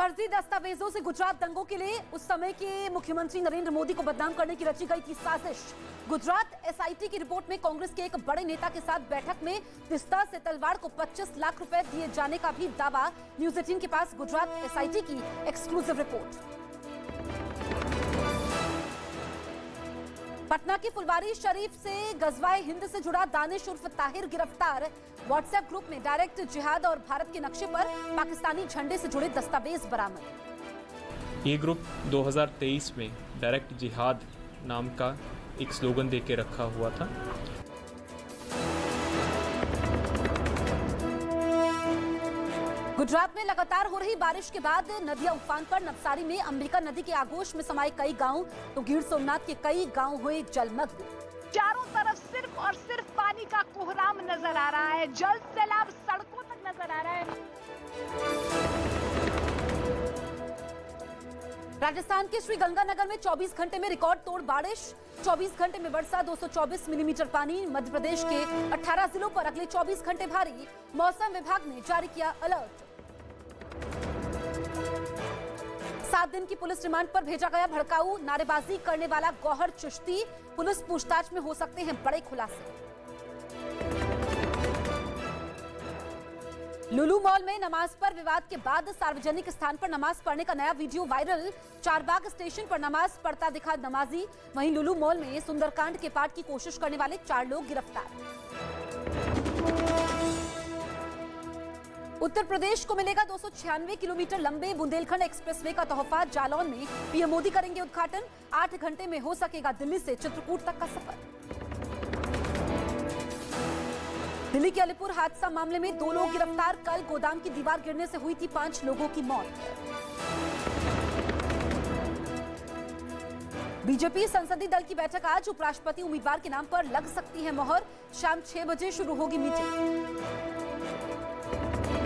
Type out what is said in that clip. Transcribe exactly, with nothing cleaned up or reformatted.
फर्जी दस्तावेजों से गुजरात दंगों के लिए उस समय के मुख्यमंत्री नरेंद्र मोदी को बदनाम करने की रची गई थी साजिश। गुजरात एसआईटी की रिपोर्ट में कांग्रेस के एक बड़े नेता के साथ बैठक में तीस्ता सेतलवाड़ को पच्चीस लाख रुपए दिए जाने का भी दावा। न्यूज एटीन के पास गुजरात एसआईटी की एक्सक्लूसिव रिपोर्ट। पटना की फुलवारी शरीफ से गजवाए हिंद से जुड़ा दानिश उर्फ ताहिर गिरफ्तार। व्हाट्सएप ग्रुप में डायरेक्ट जिहाद और भारत के नक्शे पर पाकिस्तानी झंडे से जुड़े दस्तावेज बरामद। ये ग्रुप दो हज़ार तेईस में डायरेक्ट जिहाद नाम का एक स्लोगन देके रखा हुआ था। गुजरात में लगातार हो रही बारिश के बाद नदियां उफान पर। नवसारी में अंबिका नदी के आगोश में समाये कई गांव, तो गिर सोमनाथ के कई गांव हुए जलमग्न। चारों तरफ सिर्फ और सिर्फ पानी का कोहराम नजर आ रहा है। जल सैलाब सड़कों तक नजर आ रहा है। राजस्थान के श्रीगंगानगर में चौबीस घंटे में रिकॉर्ड तोड़ बारिश। चौबीस घंटे में बरसा दो सौ चौबीस मिलीमीटर पानी। मध्य प्रदेश के अठारह जिलों पर अगले चौबीस घंटे भारी। मौसम विभाग ने जारी किया अलर्ट। सात दिन की पुलिस रिमांड पर भेजा गया भड़काऊ नारेबाजी करने वाला गौहर चिश्ती। पुलिस पूछताछ में हो सकते हैं बड़े खुलासे। लुलु मॉल में नमाज पर विवाद के बाद सार्वजनिक स्थान पर नमाज पढ़ने का नया वीडियो वायरल। चारबाग स्टेशन पर नमाज पढ़ता दिखा नमाजी। वहीं लुलु मॉल में सुंदरकांड के पाठ की कोशिश करने वाले चार लोग गिरफ्तार। उत्तर प्रदेश को मिलेगा दो सौ छियानवे किलोमीटर लंबे बुंदेलखंड एक्सप्रेसवे का तोहफा। जालौन में पीएम मोदी करेंगे उद्घाटन। आठ घंटे में हो सकेगा दिल्ली से चित्रकूट तक का सफर। दिल्ली के अलीपुर हादसा मामले में दो लोग गिरफ्तार। कल गोदाम की दीवार गिरने से हुई थी पांच लोगों की मौत। बीजेपी संसदीय दल की बैठक आज। उपराष्ट्रपति उम्मीदवार के नाम पर लग सकती है मोहर। शाम छह बजे शुरू होगी मीटिंग।